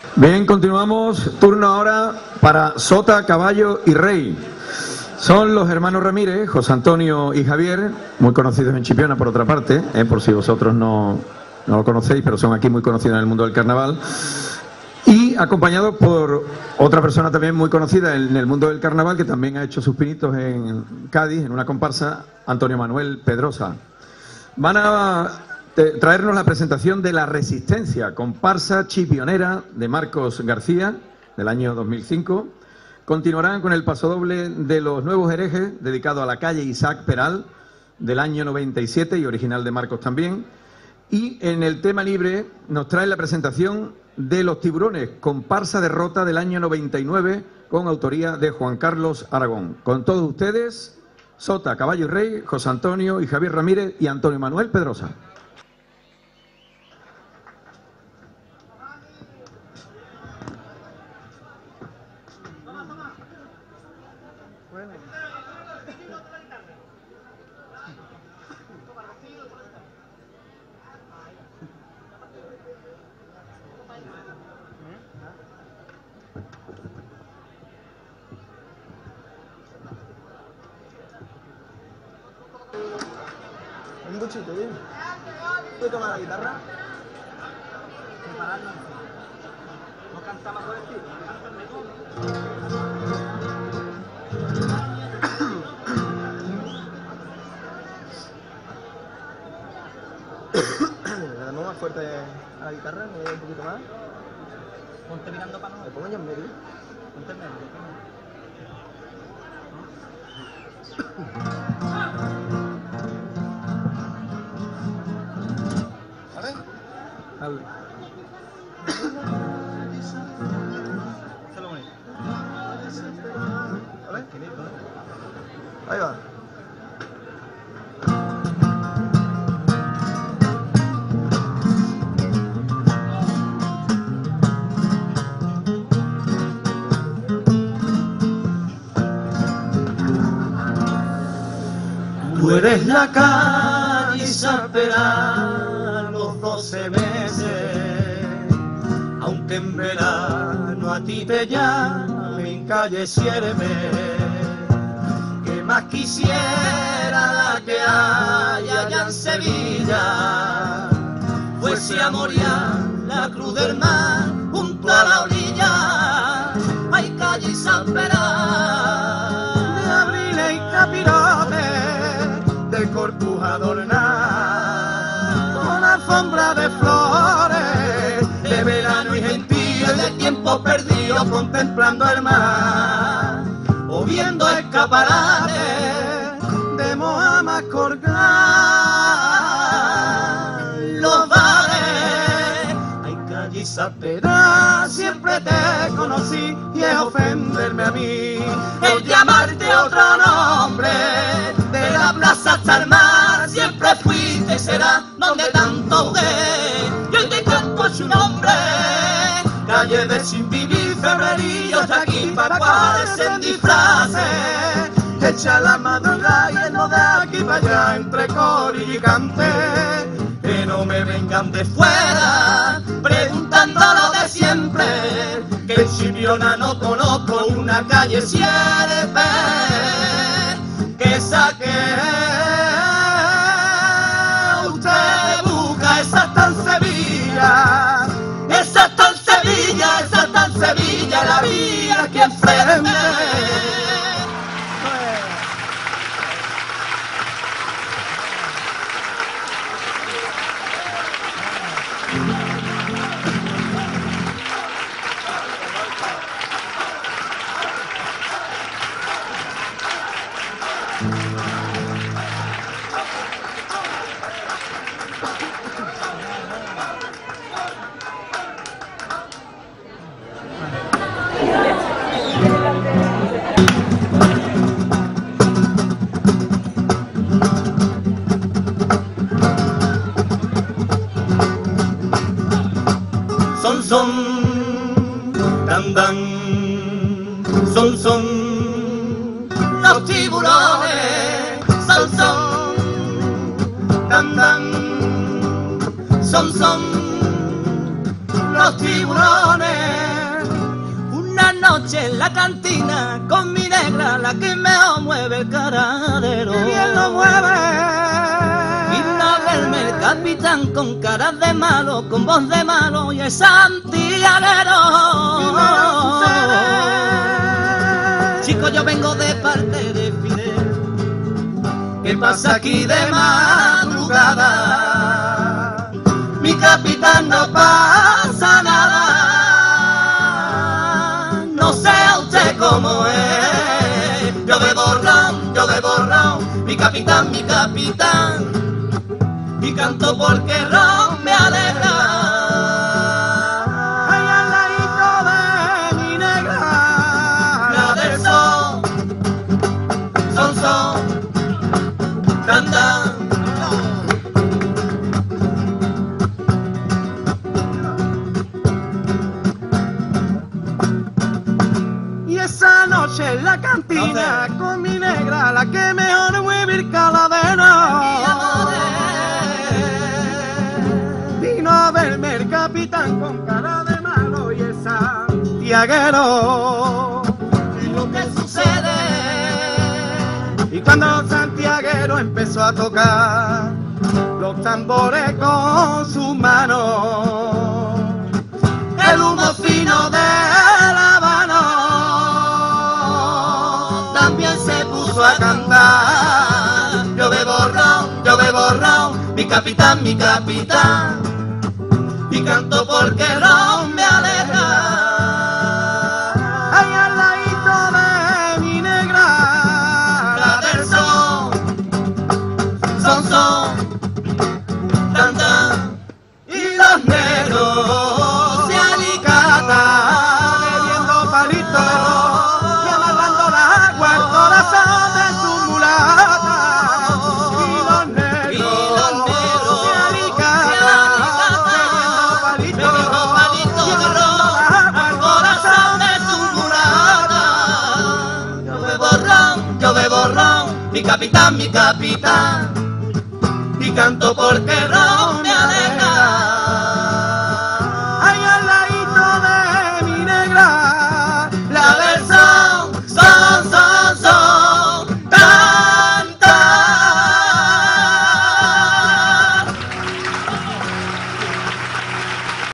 Bien, continuamos. Turno ahora para Sota, Caballo y Rey. Son los hermanos Ramírez, José Antonio y Javier, muy conocidos en Chipiona por otra parte, por si vosotros no lo conocéis, pero son aquí muy conocidos en el mundo del carnaval. Y acompañados por otra persona también muy conocida en el mundo del carnaval, que también ha hecho sus pinitos en Cádiz, en una comparsa, Antonio Manuel Pedrosa. Van a traernos la presentación de La Resistencia, comparsa chipionera de Marcos García, del año 2005. Continuarán con el pasodoble de Los Nuevos Herejes, dedicado a la calle Isaac Peral, del año 97 y original de Marcos también. Y en el tema libre nos trae la presentación de Los Tiburones, comparsa de Rota del año 99, con autoría de Juan Carlos Aragón. Con todos ustedes, Sota, Caballo y Rey, José Antonio y Javier Ramírez y Antonio Manuel Pedrosa. Un buchito, bien. ¿Puedes tomar la guitarra? Separarnos. ¿No cantamos por el estilo? Le damos más fuerte a la guitarra, me doy un poquito más. Ponte mirando para nosotros. Me pongo yo en medio. Ponte en medio. Dale. Ahí va. Tú eres la calle Isaac Peral, los 12 meses, aunque en verano a ti te llamen calle Siéreme, que más quisiera la que hay allá en Sevilla, fuese a Moria, la cruz del mar, junto a la orilla, hay calle Isaac Peral, de abriles y capirotes, de corpuja adornar, con alfombra de flores, de verano y gentío y de tiempo perdido contemplando el mar, o viendo escaparates de mohamas colgar los bares. Hay calle Isaac Peral, siempre te conocí y es ofenderme a mí el llamarte otro nombre. De la plaza hasta el mar, siempre fuiste y será donde tanto jugué. Y hoy te canto su nombre, calle de sin vivir, febrerillos de aquí para cuales en disfraces. Echa la madrugada y no de aquí para allá, entre coro y cante. Que no me vengan de fuera, preguntando lo de siempre. Que en Chipiona no conozco una calle Siéreme que saque. Usted busca, esa está en Sevilla, esa está en Sevilla, esa está en Sevilla, la vía que enfrente. Son, dan, dan, son, los tiburones, son, dan, dan, son, los tiburones. noche en la cantina con mi negra, la que mejor mueve el caradero. ¡Qué bien lo mueve! Vino a verme el capitán con caras de malo, con voz de malo y es santiaguero. Chico, yo vengo de parte de Fidel. ¿Qué pasa aquí de madrugada? Mi capitán, no pasa nada. No sé usted cómo es. Yo bebo ron, mi capitán, y canto porque ron me alegra. Ay, al ladito de mi negra, La del sol, son, tan, tan. y esa noche en la cantina con mi negra, la que mejor mueve el caladero. Vino a verme el capitán con cara de malo y es santiaguero. Y lo que sucede, Y cuando Santiaguero empezó a tocar los tambores con sus manos, el humo fino de La Habana también se puso a cantar. Yo bebo ron, mi capitán, y canto porque ron me alegra. ay, al ladito de mi negra, La del sol, son, tan, tan. Y los negros se alicatan bebiendo palito de ron y amarrando el agua al corazón de su mulata. Y los negros se alicatan bebiendo palito de ron y amarrando el agua al corazón de su mulata. Yo bebo ron, mi capitán, y canto porque ron me alegra.